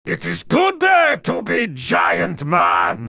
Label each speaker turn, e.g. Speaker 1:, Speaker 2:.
Speaker 1: It is good day to be giant man.